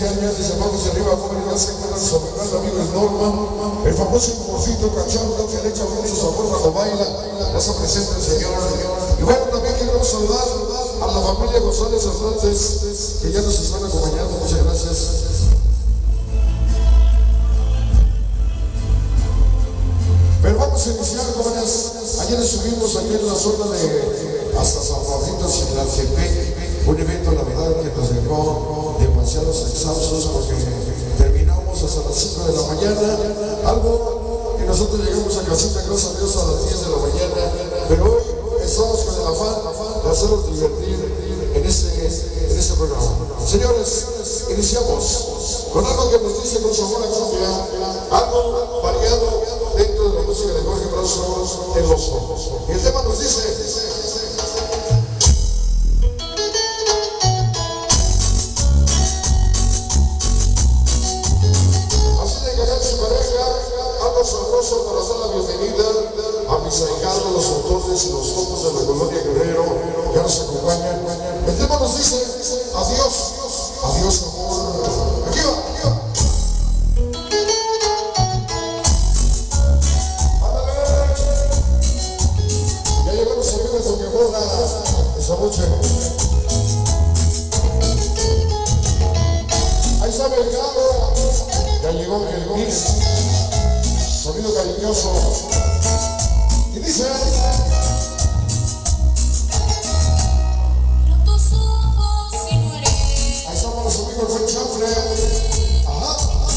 especial, desde abajo hacia arriba, jóvenes, ya se encuentran su amigo el Norman, el famoso morfito cachorro que le echa mucho sabor cuando baila, ya se presenta el señor. Y bueno, también queremos saludar a la familia González Hernández, que ya nos están acompañando, muchas gracias. Pero vamos a iniciar, jóvenes. Ayer estuvimos aquí en la zona de hasta San Juanito, Xilantepec, un evento, la verdad, que nos dejó demasiados exhaustos porque terminamos hasta las 5 de la mañana, algo que nosotros llegamos a casita, gracias a Dios, a las 10 de la mañana, pero hoy estamos con el afán de hacerlos divertir en este programa. Señores, iniciamos con algo que nos dice con sabor a cumbia, algo variado dentro de la música de Jorge Brazo en los ojos. Y el tema nos dice... sabroso para dar la bienvenida a mis ahijados, los autores y los topos de la colonia Guerrero, que nos acompañan. El tema nos dice, adiós, adiós amor. Aquí va, aquí va. Ándale. Ya llegaron los amigos de Quemona esta noche. Ahí está Belgado. Ya llegó el mix. Sonido cariñoso. Y dice... Ahí estamos los amigos del buen chanfle. Ajá.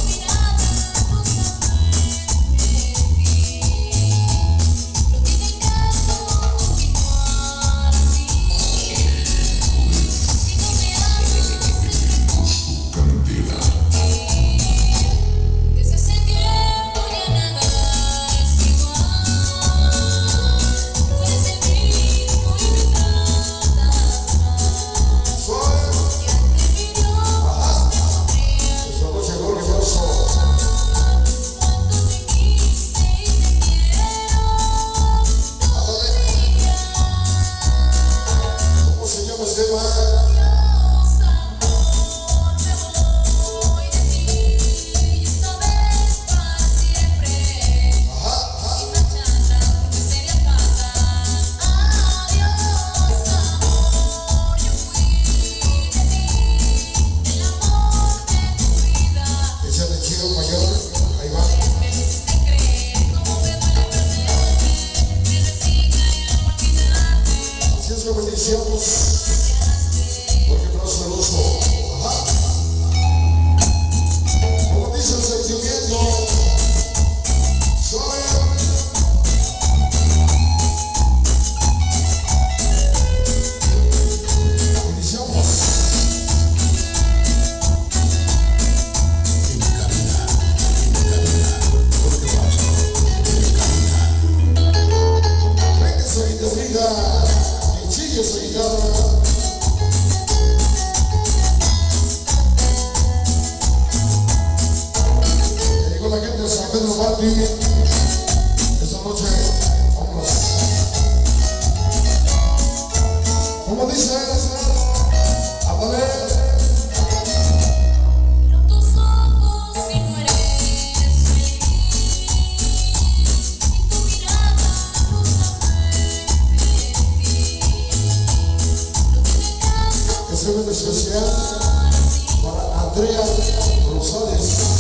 Porque Brazo el oso. Ajá. Como dice el sentimiento, suave. Iniciamos. Venga esa guitarrita. Sigue esa guitarra. Ya llegó la gente de San Pedro Martí. Esta noche, vámonos. ¿Cómo dice? Ándale. Este es especial para Andrea Rosales.